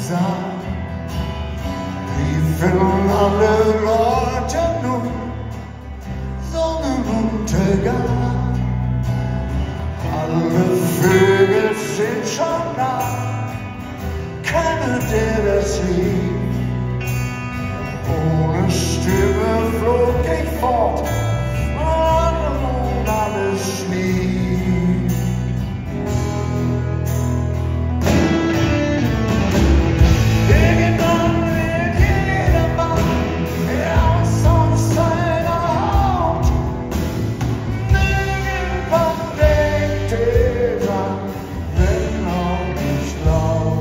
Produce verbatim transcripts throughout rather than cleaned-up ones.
sah, riefen alle Leute nun Sonnenuntergang. Alle Vögel sind schon da, keiner, der das sieht. Ohne Stimme flog ich fort und alles schlief. Irgendwann wird jeder Mann raus aus seiner Haut. Irgendwann denkt er dran, wenn auch nicht laut.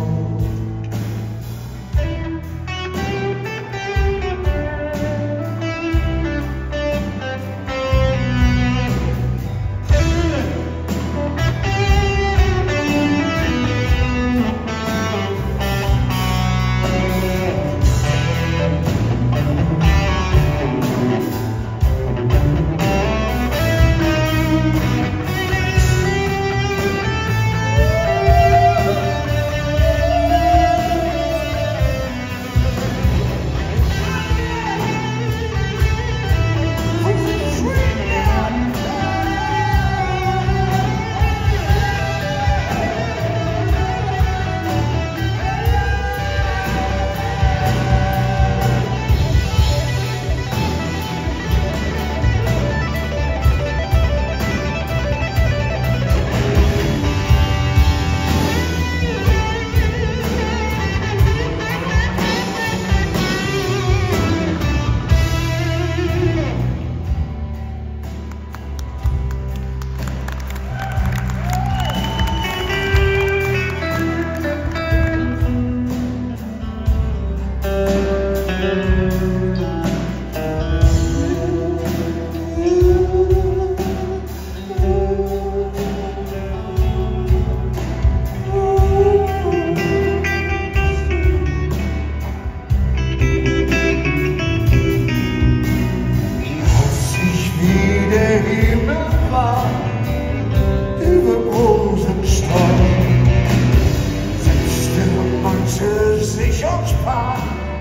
Sich und sprach,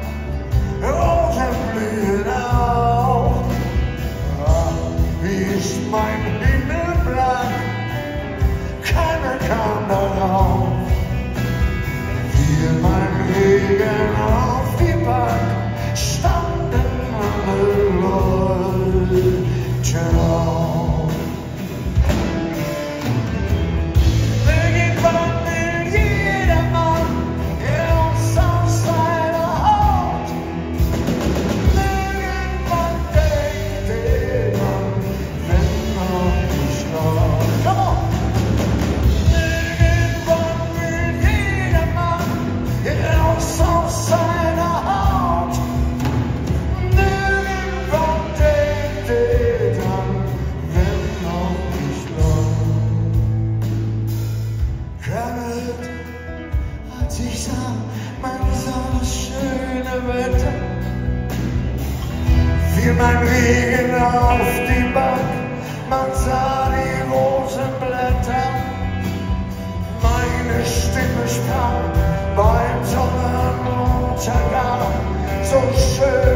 Rosen blühen auch. Ach, wie ist mein Himmel blank, keiner kam darauf. Fiel mein Regen auf die Bank, standen alle Leute auf. Irgendwann will jeder Mann raus aus seiner Haut. Irgendwann denkt er dran, wenn noch nicht laut. Come on! Irgendwann will jeder Mann raus aus seiner Haut. Irgendwann denkt er dran, wenn noch nicht laut. Krabbelt, als ich sah, man sah das schöne Wetter, fiel mein Regen auf die Bank, man sah die Rosenblätter, meine Stimme sprach beim Sonnenuntergang, so schön.